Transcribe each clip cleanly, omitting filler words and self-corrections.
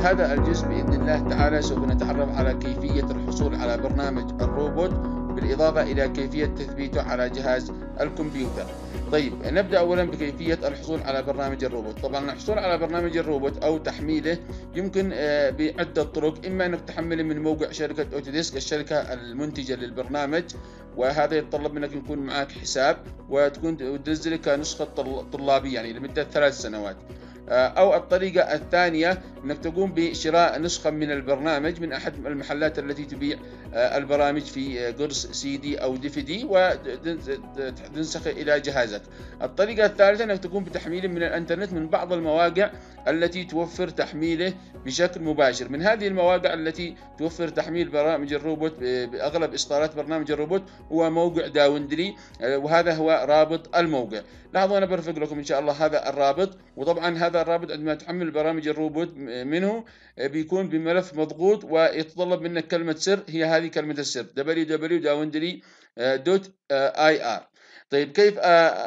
هذا الجزء بإذن الله تعالى سوف نتعرف على كيفية الحصول على برنامج الروبوت، بالإضافة إلى كيفية تثبيته على جهاز الكمبيوتر. طيب، نبدأ أولا بكيفية الحصول على برنامج الروبوت. طبعا الحصول على برنامج الروبوت أو تحميله يمكن بعدة طرق. إما أنك تحمله من موقع شركة أوتوديسك، الشركة المنتجة للبرنامج، وهذا يتطلب منك يكون معك حساب وتكون تنزله كنسخة طلابية يعني لمدة 3 سنوات. أو الطريقة الثانية أنك تقوم بشراء نسخة من البرنامج من أحد المحلات التي تبيع البرامج في قرص CD أو DVD وتنسخه إلى جهازك. الطريقة الثالثة أنك تقوم بتحميله من الإنترنت من بعض المواقع التي توفر تحميله بشكل مباشر. من هذه المواقع التي توفر تحميل برامج الروبوت بأغلب إصدارات برنامج الروبوت هو موقع داوندري، وهذا هو رابط الموقع. لاحظوا أنا برفق لكم إن شاء الله هذا الرابط. وطبعا هذا الرابط عندما تحمل برامج الروبوت منه بيكون بملف مضغوط ويتطلب منك كلمة سر، هي هذه كلمة السر www.dawandry.ir. طيب، كيف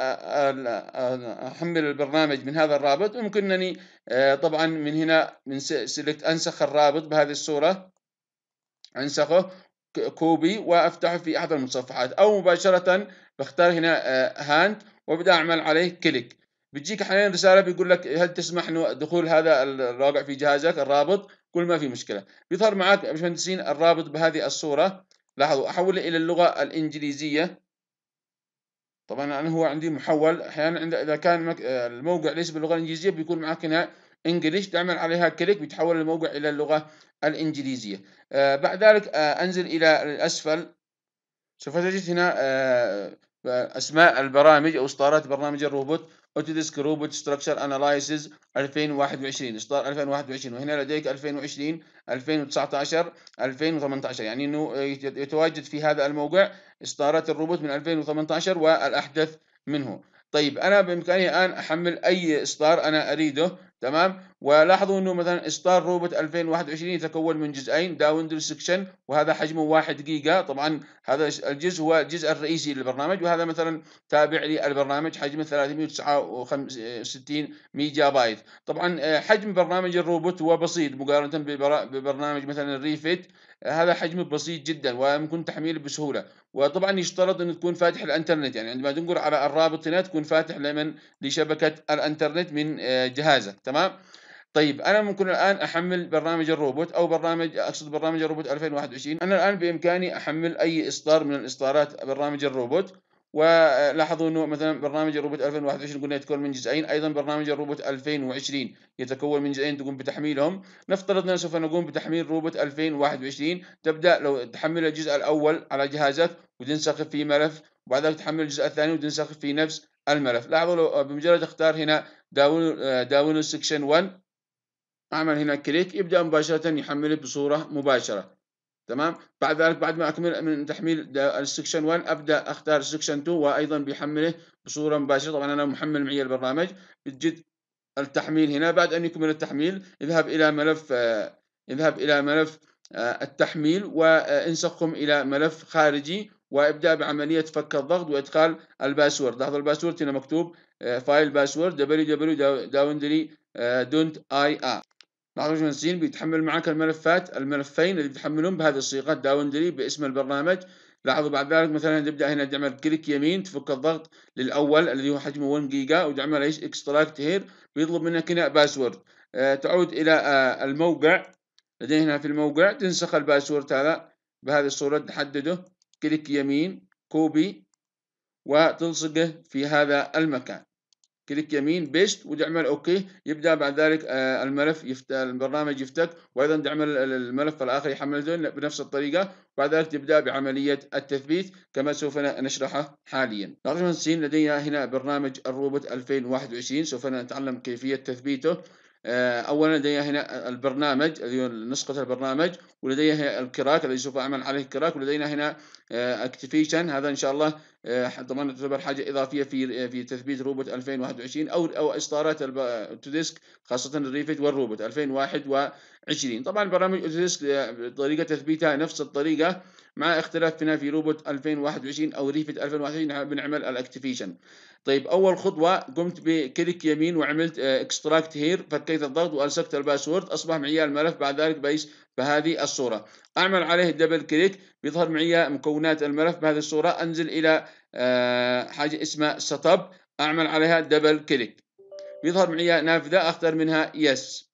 أحمل البرنامج من هذا الرابط؟ يمكنني طبعا من هنا من سيلكت أنسخ الرابط بهذه الصورة، أنسخه كوبي وأفتحه في أحد المتصفحات، أو مباشرة بختار هنا هاند وبدأ أعمل عليه كليك. بتجيك أحيانا رسالة بيقول لك هل تسمح دخول هذا الواقع في جهازك الرابط؟ كل ما في مشكلة. بيظهر معك يا باشمهندسين الرابط بهذه الصورة. لاحظوا أحوله إلى اللغة الإنجليزية. طبعا أنا هو عندي محول. أحيانا إذا كان الموقع ليس باللغة الإنجليزية بيكون معك هنا انجليش، تعمل عليها كليك بيتحول الموقع إلى اللغة الإنجليزية. بعد ذلك أنزل إلى الأسفل، سوف تجد هنا أسماء البرامج أو إصدارات برنامج الروبوت. أوتوديسك روبوت ستراكشر أنالايسيز 2021، إصدار 2021، وهنا لديك 2020 2019 2018، يعني أنه يتواجد في هذا الموقع إصدارات الروبوت من 2018 والأحدث منه. طيب، أنا بإمكاني الآن أحمل أي إصدار أنا أريده. تمام. ولاحظوا أنه مثلا إصدار روبوت 2021 يتكون من جزئين، داوندري سكشن وهذا حجمه 1 جيجا. طبعا هذا الجزء هو الجزء الرئيسي للبرنامج، وهذا مثلا تابع للبرنامج حجمه 369 ميجا بايت. طبعا حجم برنامج الروبوت هو بسيط مقارنة ببرنامج مثلا الريفيت. هذا حجمه بسيط جدا ويمكن تحميله بسهولة. وطبعا يشترط أن تكون فاتح الانترنت، يعني عندما تنقر على الرابط هنا تكون فاتح لشبكة الانترنت من جهازك. تمام. طيب، أنا ممكن الآن أحمل برنامج الروبوت أو برنامج الروبوت 2021. أنا الآن بإمكاني أحمل أي إصدار من الإصدارات برنامج الروبوت. ولاحظوا أنه مثلا برنامج الروبوت 2021 قلنا يتكون من جزئين، أيضا برنامج الروبوت 2020 يتكون من جزئين تقوم بتحميلهم. نفترض أننا سوف نقوم بتحميل روبوت 2021. تبدأ لو تحمل الجزء الأول على جهازك وتنسخ في ملف، وبعد ذلك تحمل الجزء الثاني وتنسخ في نفس الملف. لاحظوا لو بمجرد اختار هنا داونلود سكشن 1، أعمل هنا كليك، يبدأ مباشرة يحمله بصورة مباشرة. تمام. بعد ذلك بعد ما أكمل من تحميل السكشن 1 أبدأ أختار سكشن 2 وأيضا بيحمله بصورة مباشرة. طبعا أنا محمل معي البرنامج. بتجد التحميل هنا. بعد أن يكمل التحميل اذهب إلى ملف التحميل وانسخهم إلى ملف خارجي، وابدأ بعملية فك الضغط وإدخال الباسورد. لاحظوا الباسورد هنا مكتوب فايل باسورد www.dawandry.ir. لاحظوا المهندسين بيتحمل معك الملفين اللي بتحملهم بهذه الصيغه داوندري باسم البرنامج. لاحظوا بعد ذلك مثلا تبدا هنا تعمل كليك يمين تفك الضغط للاول الذي هو حجمه 1 جيجا وتعمل ايش اكستراكت هير، بيطلب منك هنا باسورد. تعود الى الموقع. لدينا هنا في الموقع تنسخ الباسورد هذا بهذه الصوره، تحدده كليك يمين كوبي وتلصقه في هذا المكان. كليك يمين بيست وتعمل اوكي. يبدا بعد ذلك البرنامج يفتك، وايضا تعمل الملف الاخر يحمله بنفس الطريقه. بعد ذلك تبدا بعمليه التثبيت كما سوف نشرحه حاليا. لدينا هنا برنامج الروبوت 2021، سوف نتعلم كيفيه تثبيته. اولا لدي هنا البرنامج اللي هو نسخه البرنامج، ولدي هنا الكراك الذي سوف اعمل عليه كراك، ولدينا هنا اكتيفيشن. هذا ان شاء الله طبعا تعتبر حاجة إضافية في تثبيت روبوت 2021 أو إصدارات أوتوديسك، خاصة الريفت والروبوت 2021. طبعا برامج أوتوديسك طريقة تثبيتها نفس الطريقة، مع اختلافنا في روبوت 2021 أو ريفت 2021 بنعمل الأكتيفيشن. طيب أول خطوة قمت بكليك يمين وعملت اكستراكت هير، فكيت الضغط وألصقت الباسورد، أصبح معي الملف بعد ذلك بهذه الصورة. أعمل عليه دبل كليك بيظهر معي مكونات الملف بهذه الصورة. أنزل إلى حاجة اسمها سيت اب، أعمل عليها دبل كليك، بيظهر معي نافذة أختار منها يس.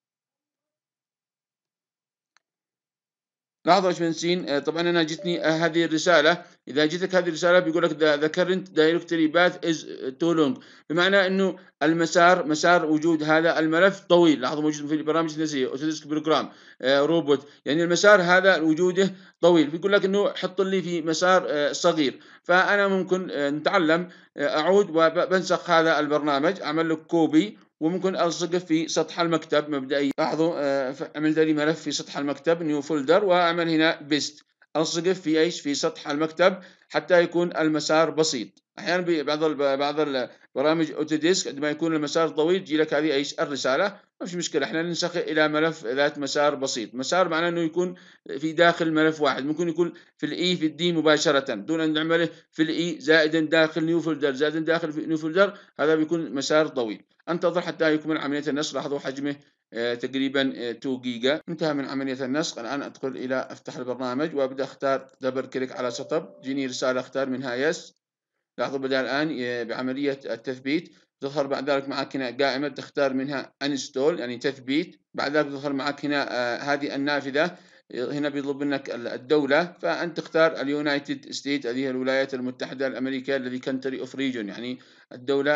لاحظوا يا باشمهندسين، طبعا انا جتني هذه الرساله. اذا جتك هذه الرساله بيقول لك the current directory path is too long، بمعنى انه مسار وجود هذا الملف طويل. لاحظوا موجود في البرامج الهندسيه اوتوديسك بروجرام روبوت، يعني المسار هذا وجوده طويل. بيقول لك انه حط لي في مسار صغير. فانا ممكن نتعلم اعود وبنسخ هذا البرنامج، اعمل له كوبي وممكن الصقه في سطح المكتب مبدئيا. لاحظوا عملت لي ملف في سطح المكتب نيو فولدر، واعمل هنا بيست، الصقه في سطح المكتب حتى يكون المسار بسيط. احيانا بعض البرامج اوتوديسك عندما يكون المسار طويل تجي لك هذه الرساله. ما في مشكله، احنا ننسخ الى ملف ذات مسار بسيط. مسار معناه انه يكون في داخل ملف واحد، ممكن يكون في الاي في الدي مباشره دون ان نعمله في الاي زائدا داخل نيو فولدر زائدا داخل نيو فولدر، هذا بيكون مسار طويل. انتظر حتى يكمل عملية النسخ. لاحظوا حجمه تقريبا 2 جيجا. انتهى من عملية النسخ. الآن أدخل إلى أفتح البرنامج وأبدأ أختار دبل كليك على سيت اب، جيني رسالة أختار منها يس. لاحظوا بدأ الآن بعملية التثبيت. تظهر بعد ذلك معك هنا قائمة تختار منها انستول يعني تثبيت. بعد ذلك تظهر معك هنا هذه النافذة. هنا بيطلب منك الدولة، فأنت تختار اليونايتد ستيت، هذه الولايات المتحدة الأمريكية، الذي كنتري اوف ريجون يعني الدولة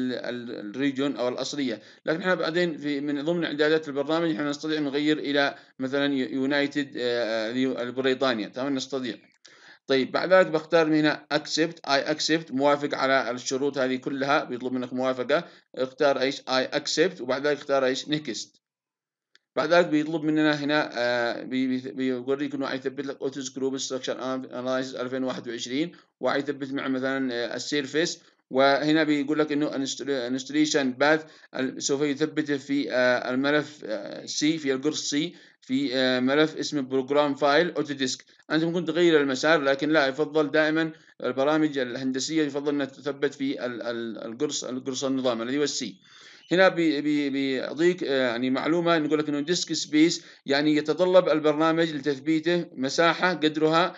الريجون أو الأصلية. لكن احنا بعدين من ضمن إعدادات البرنامج احنا نستطيع نغير إلى مثلا يونايتد بريطانيا، تمام نستطيع. طيب بعد ذلك بختار من هنا اكسبت موافق على الشروط هذه كلها، بيطلب منك موافقة. اختار ايش اكسبت، وبعد ذلك اختار ايش نيكست. بعد ذلك بيطلب مننا هنا بيوريك انه حيثبت لك اوتوز جروب ستراكشر اناليسيس 2021، وحيثبت مع مثلا السيرفيس. وهنا بيقول لك انه انستليشن باث سوف يثبت في الملف سي، في القرص سي، في ملف اسمه بروجرام فايل اوتوديسك. انت ممكن تغير المسار، لكن لا، يفضل دائما البرامج الهندسيه يفضل انها تثبت في القرص النظام الذي هو السي. هنا بيعطيك يعني معلومه، نقول لك انه ديسك سبيس يعني يتطلب البرنامج لتثبيته مساحه قدرها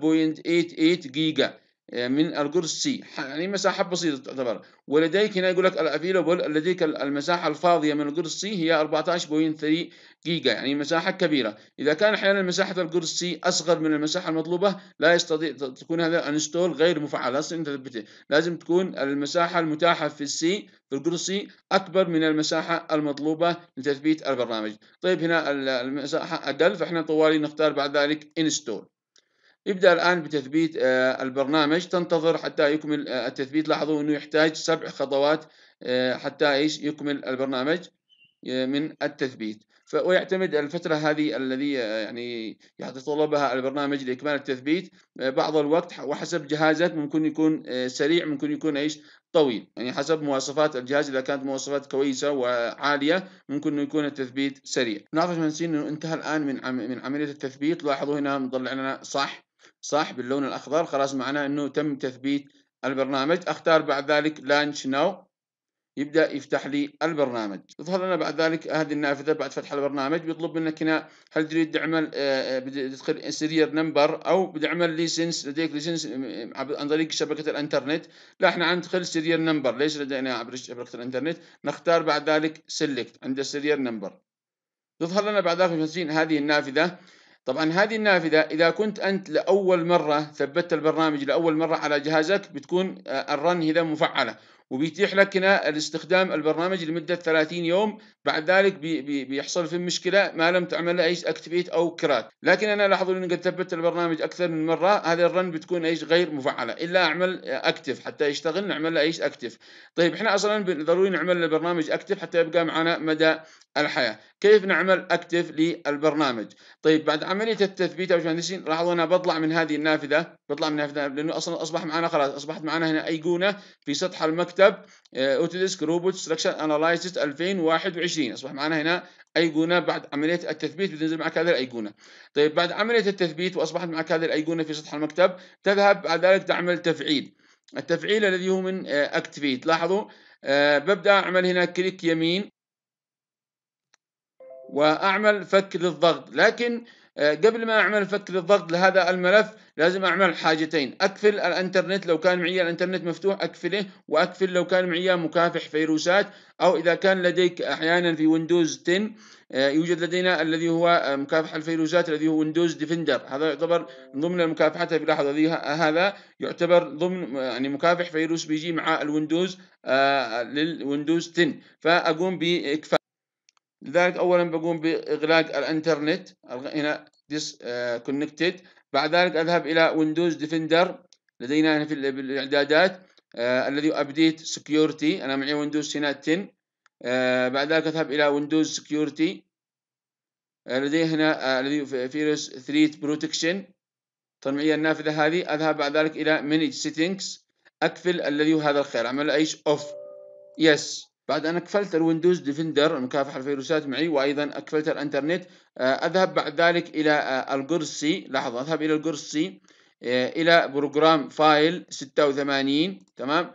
1.88 جيجا من القرص سي، يعني مساحه بسيطه تعتبر. ولديك هنا يقول لك الافيلبل، لديك المساحه الفاضيه من القرص سي هي 14.3 جيجا، يعني مساحه كبيره. اذا كان احيانا مساحه القرص سي اصغر من المساحه المطلوبه لا يستطيع تكون هذا انستول غير مفعل، اصلا انت تثبته لازم تكون المساحه المتاحه في السي في القرص سي اكبر من المساحه المطلوبه لتثبيت البرنامج. طيب هنا المساحه اقل، فاحنا طوالي نختار بعد ذلك انستول. يبدأ الآن بتثبيت البرنامج. تنتظر حتى يكمل التثبيت. لاحظوا أنه يحتاج 7 خطوات حتى يكمل البرنامج من التثبيت. ويعتمد الفترة هذه الذي يعني يتطلبها البرنامج لإكمال التثبيت بعض الوقت، وحسب جهازك ممكن يكون سريع، ممكن يكون طويل، يعني حسب مواصفات الجهاز. إذا كانت مواصفات كويسة وعالية ممكن إنه يكون التثبيت سريع. نعرف مهندسين إنه انتهى الآن من عملية التثبيت. لاحظوا هنا مطلع لنا صح باللون الأخضر، خلاص معناه إنه تم تثبيت البرنامج. أختار بعد ذلك لانش ناو، يبدأ يفتح لي البرنامج. تظهر لنا بعد ذلك هذه النافذة بعد فتح البرنامج. بيطلب منك هنا هل تريد تعمل تدخل سيريال نمبر أو بتعمل ليسنس، لديك ليسنس عن طريق شبكة الإنترنت. لا، احنا ندخل سيريال نمبر، ليش لدينا عبر شبكة الإنترنت. نختار بعد ذلك سيلكت عند السيريال نمبر. تظهر لنا بعد ذلك هذه النافذة. طبعا هذه النافذة إذا كنت أنت لأول مرة ثبتت البرنامج لأول مرة على جهازك بتكون الرن هنا مفعلة، وبيتيح لك هنا الاستخدام البرنامج لمدة 30 يوم. بعد ذلك بيحصل في مشكلة ما لم تعمل اكتيفيت أو كراك. لكن أنا لاحظوا إني قد ثبت البرنامج أكثر من مرة، هذه الرن بتكون غير مفعلة إلا أعمل أكتف حتى يشتغل، نعمل له أكتف. طيب إحنا أصلا ضروري نعمل البرنامج أكتف حتى يبقى معنا مدى الحياة. كيف نعمل أكتف للبرنامج؟ طيب بعد عملية التثبيت يا باشمهندسين لاحظوا أنا بطلع من هذه النافذة، لأنه أصلا أصبح معنا خلاص، أصبحت معنا هنا أيقونة في سطح المكتب أوتوديسك روبوت ستراكشر أنالايسيس 2021. أصبح معنا هنا أيقونة بعد عملية التثبيت بتنزل معك هذه الأيقونة. طيب بعد عملية التثبيت وأصبحت معك هذه الأيقونة في سطح المكتب، تذهب بعد ذلك تعمل تفعيل. التفعيل الذي هو من أكتيفيت. لاحظوا ببدأ أعمل هنا كليك يمين وأعمل فك للضغط، لكن قبل ما أعمل فك للضغط لهذا الملف لازم أعمل حاجتين: أقفل الإنترنت لو كان معي الإنترنت مفتوح أقفله، وأقفل لو كان معي مكافح فيروسات، أو إذا كان لديك أحيانا في ويندوز 10 يوجد لدينا الذي هو مكافح الفيروسات الذي هو ويندوز ديفندر. هذا يعتبر ضمن المكافحات. بلاحظ هذا يعتبر ضمن يعني مكافح فيروس بيجي مع الويندوز للويندوز 10، فأقوم بإكفاء. لذلك أولا بقوم بإغلاق الإنترنت هنا disconnected. بعد ذلك أذهب إلى ويندوز ديفندر لدينا هنا في الإعدادات الذي أبديت سكيورتي. أنا معي ويندوز هنا 10. بعد ذلك أذهب إلى ويندوز سكيورتي لدي هنا الذي فيروس ثريت بروتكشن. طبعا معي النافذة هذه. أذهب بعد ذلك إلى مانج سيتنجز، أقفل الذي هو هذا الخيار، أعمل إيش أوف يس. بعد أن أقفلت الويندوز ديفندر مكافحة الفيروسات معي، وأيضا أقفلت الإنترنت، أذهب بعد ذلك إلى القرص سي. لاحظوا أذهب إلى القرص سي إلى بروجرام فايل 86. تمام.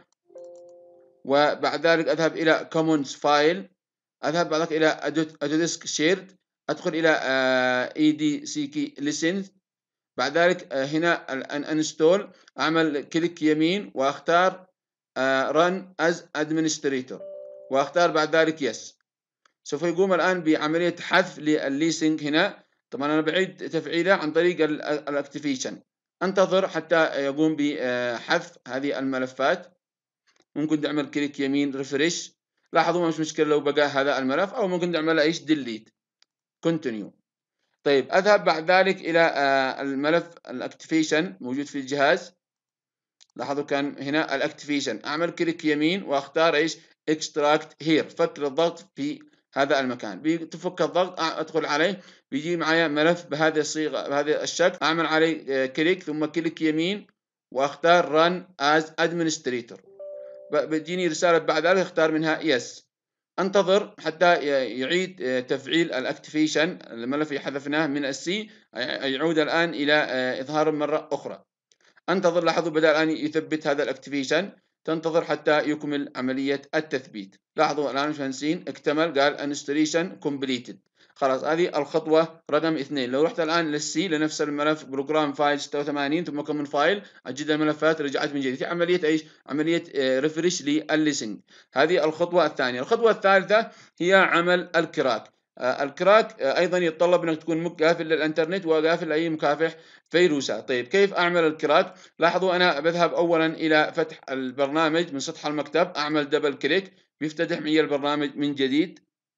وبعد ذلك أذهب إلى كومنز فايل، أذهب بعد ذلك إلى أدوديسك شيرد، أدخل إلى اي دي سي كي ليسن. بعد ذلك هنا انستول، أعمل كليك يمين وأختار run as administrator واختار بعد ذلك يس. سوف يقوم الآن بعملية حذف للليسنج هنا. طبعا أنا بعيد تفعيله عن طريق الاكتيفيشن. انتظر حتى يقوم بحذف هذه الملفات. ممكن تعمل كليك يمين ريفرش. لاحظوا مش مشكلة لو بقى هذا الملف، أو ممكن تعمل ايش ديليت كونتينيو. طيب أذهب بعد ذلك إلى الملف الاكتيفيشن موجود في الجهاز. لاحظوا كان هنا الاكتيفيشن، اعمل كليك يمين واختار ايش اكستراكت هير، فك الضغط في هذا المكان. بتفك الضغط ادخل عليه، بيجي معايا ملف بهذه الصيغه بهذا الشكل، اعمل عليه كليك ثم كليك يمين واختار run as administrator. بتجيني رساله بعد ذلك اختار منها يس. انتظر حتى يعيد تفعيل الاكتيفيشن. الملف اللي حذفناه من السي يعود الان الى اظهار مره اخرى. انتظر. لاحظوا بدأ الآن يثبت هذا الاكتيفيشن. تنتظر حتى يكمل عملية التثبيت. لاحظوا الآن مهندسين اكتمل، قال انستليشن كومبليتد. خلاص هذه الخطوة رقم 2. لو رحت الآن للسي لنفس الملف بروجرام فايل 86 ثم كومن فايل، أجد الملفات رجعت من جديد. في عملية ايش؟ عملية ريفرش للليسنج. هذه الخطوة الثانية. الخطوة الثالثة هي عمل الكراك. الكراك أيضا يتطلب أنك تكون قافل للإنترنت وقافل لأي مكافح فيروسات. طيب كيف أعمل الكراك؟ لاحظوا أنا بذهب أولا إلى فتح البرنامج من سطح المكتب، أعمل دبل كليك بيفتتح معي البرنامج من جديد.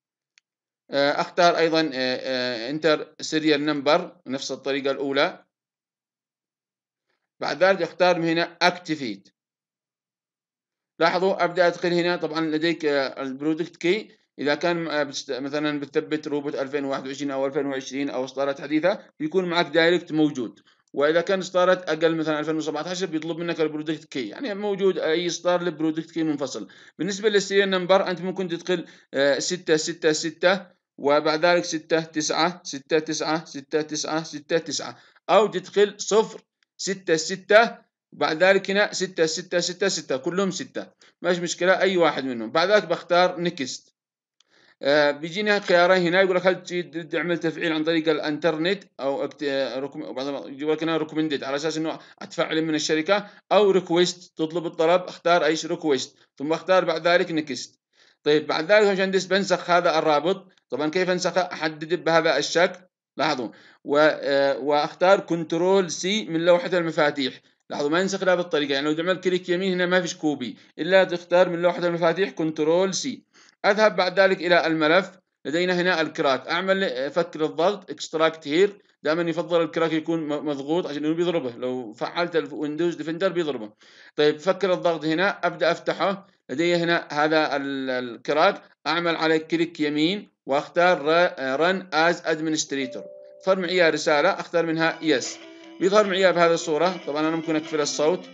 أختار أيضا انتر سيريال نمبر نفس الطريقة الأولى. بعد ذلك أختار من هنا أكتيفيت. لاحظوا أبدأ أدخل هنا. طبعا لديك البرودكت كي، إذا كان مثلا بتثبت روبوت 2021 أو 2020 أو إصدارات حديثة بيكون معك دايركت موجود، وإذا كان إصدارات أقل مثلا 2017 بيطلب منك البرودكت كي، يعني موجود أي إصدار للبرودكت كي منفصل. بالنسبة للسيريال نمبر أنت ممكن تدخل 666 وبعد ذلك 69 69 69 69، أو تدخل 066 بعد ذلك هنا 6666 كلهم 6، ماشي مشكلة أي واحد منهم. بعد ذلك بختار نيكست. بيجينا خيارين هنا، يقول لك هل تريد تعمل تفعيل عن طريق الانترنت او يجيب لك هنا ريكومندد على اساس انه اتفعل من الشركه، او ريكويست تطلب الطلب. اختار ايش ريكويست ثم اختار بعد ذلك نيكست. طيب بعد ذلك عشان بنسخ هذا الرابط. طبعا كيف انسخه؟ احدده بهذا الشكل. لاحظوا واختار كنترول سي من لوحه المفاتيح. لاحظوا ما ينسخ لها بالطريقه، يعني لو عملت كليك يمين هنا ما فيش كوبي، الا تختار من لوحه المفاتيح كنترول سي. اذهب بعد ذلك الى الملف. لدينا هنا الكراك، اعمل فك للضغط اكستراكت هير. دائما يفضل الكراك يكون مضغوط عشان انه بيضربه، لو فعلت الويندوز ديفندر بيضربه. طيب فك الضغط هنا ابدا افتحه. لدي هنا هذا الكراك، اعمل عليه كليك يمين واختار run as administrator. تظهر معي رسالة اختار منها yes. بيظهر معي بهذه الصورة. طبعا انا ممكن اقفل الصوت.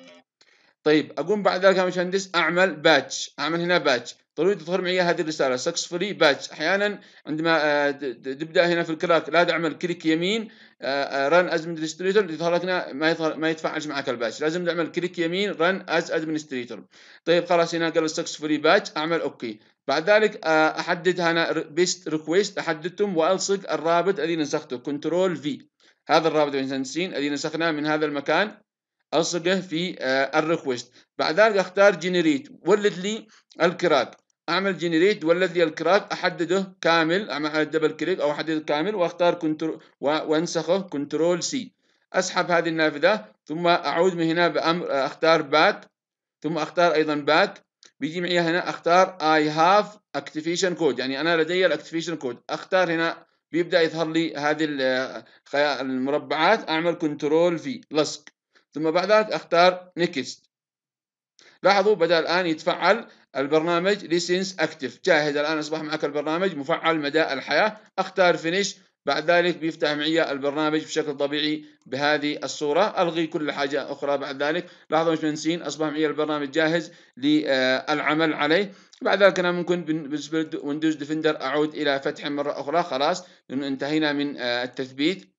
طيب اقوم بعد ذلك يا باشمهندس اعمل باتش، اعمل هنا باتش. ضروري تظهر معي هذه الرساله سكسفولي باتش. احيانا عندما تبدا هنا في الكراك لا تعمل كليك يمين ران از ادمنستريتور يظهر لك ما يتفاعلش معك الباتش، لازم تعمل كليك يمين ران از ادمنستريتور. طيب خلاص هنا قال سكسفولي باتش، اعمل اوكي. بعد ذلك احدد هنا بيست ريكويست، احددتم والصق الرابط الذي نسخته كنترول في. هذا الرابط الذي نسخناه من هذا المكان الصقه في الريكوست. بعد ذلك اختار جنريت ولد لي الكراك، اعمل جنريت ولد لي الكراك، احدده كامل، اعمل على الدبل كليك او احدده كامل واختار كنترول وانسخه كنترول سي. اسحب هذه النافذه ثم اعود من هنا بامر اختار باك، ثم اختار ايضا باك. بيجي معي هنا اختار I have activation code، يعني انا لدي الاكتيفيشن كود. اختار هنا بيبدا يظهر لي هذه المربعات، اعمل كنترول في لصق، ثم بعد ذلك اختار نيكست. لاحظوا بدأ الآن يتفعل البرنامج ليسنس اكتف، جاهز الآن أصبح معك البرنامج مفعل مدى الحياة. اختار فينيش، بعد ذلك بيفتح معي البرنامج بشكل طبيعي بهذه الصورة. ألغي كل حاجة أخرى بعد ذلك. لاحظوا مش منسين أصبح معي البرنامج جاهز للعمل عليه. بعد ذلك أنا ممكن بالنسبة لويندوز ديفندر أعود إلى فتح مرة أخرى، خلاص لأنه انتهينا من التثبيت.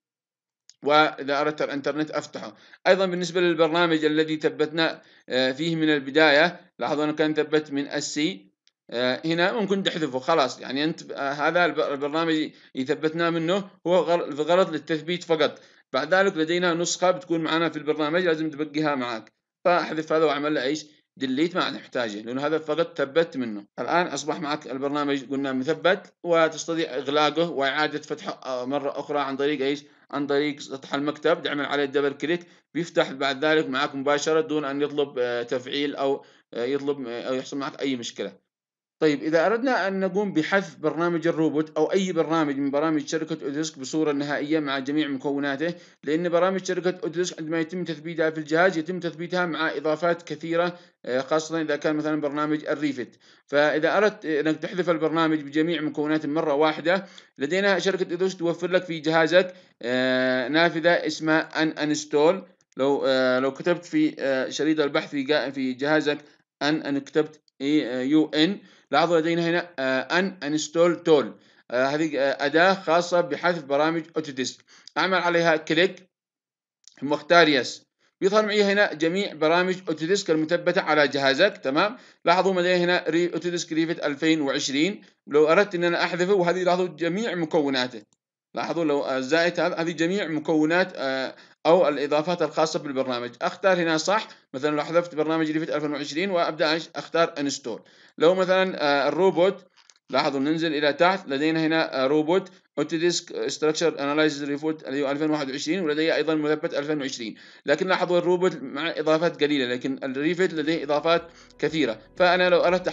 وإذا أردت الإنترنت أفتحه. أيضا بالنسبة للبرنامج الذي ثبتنا فيه من البداية، لاحظوا أنا كان ثبت من السي، هنا ممكن تحذفه خلاص. يعني أنت هذا البرنامج يثبتنا منه هو غرض للتثبيت فقط. بعد ذلك لدينا نسخة بتكون معنا في البرنامج لازم تبقيها معك، فأحذف هذا وأعمل له إيش ديليت، ما نحتاجه لأنه هذا فقط ثبت منه. الآن أصبح معك البرنامج قلنا مثبت، وتستطيع إغلاقه وإعادة فتحه مرة أخرى عن طريق إيش؟ عن طريق سطح المكتب. تعمل عليه دبل كليك بيفتح بعد ذلك معك مباشرة دون أن يطلب تفعيل أو يطلب أو يحصل معك أي مشكلة. طيب إذا أردنا أن نقوم بحذف برنامج الروبوت أو أي برنامج من برامج شركة أوديسك بصورة نهائية مع جميع مكوناته، لأن برامج شركة أوديسك عندما يتم تثبيتها في الجهاز يتم تثبيتها مع إضافات كثيرة، خاصة إذا كان مثلا برنامج الريفت. فإذا أردت أنك تحذف البرنامج بجميع مكوناته مرة واحدة، لدينا شركة أوديسك توفر لك في جهازك نافذة اسمها انستول. لو كتبت في شريط البحث في جهازك أن كتبت UN، لاحظوا لدينا هنا انستول تول، هذه أداة خاصة بحذف برامج أوتوديسك. أعمل عليها كليك ثم اختار يس، بيظهر معي هنا جميع برامج أوتوديسك المثبتة على جهازك. تمام. لاحظوا لدي هنا أوتوديسك ريفت 2020. لو أردت أن أنا أحذفه، وهذه لاحظوا جميع مكوناته، لاحظوا لو زائد هذه جميع مكونات أو الإضافات الخاصة بالبرنامج. أختار هنا صح، مثلا لو حذفت برنامج ريفت 2020 وأبدأ أختار انستول. لو مثلا الروبوت، لاحظوا ننزل إلى تحت لدينا هنا روبوت أوتوديسك ستراكشر أنالايزز ريفوت اللي هو 2021، ولدي أيضا مثبت 2020. لكن لاحظوا الروبوت مع إضافات قليلة، لكن الريفت لديه إضافات كثيرة. فأنا لو أردت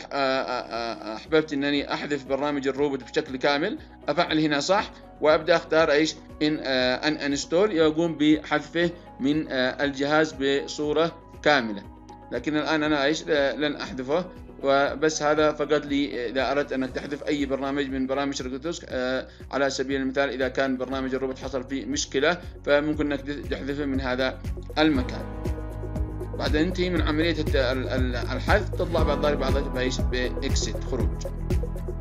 أحببت أنني أحذف برنامج الروبوت بشكل كامل، أفعل هنا صح وأبدأ أختار إيش إن انستول، يقوم بحذفه من الجهاز بصورة كاملة. لكن الآن أنا إيش لن أحذفه، وبس هذا فقط لي إذا أردت أنك تحذف أي برنامج من برامج شركة أوديسك. على سبيل المثال إذا كان برنامج الروبوت حصل فيه مشكلة، فممكن أنك تحذفه من هذا المكان. بعد أن تنتهي من عملية الحذف تطلع بعد ذلك بإكسيت خروج.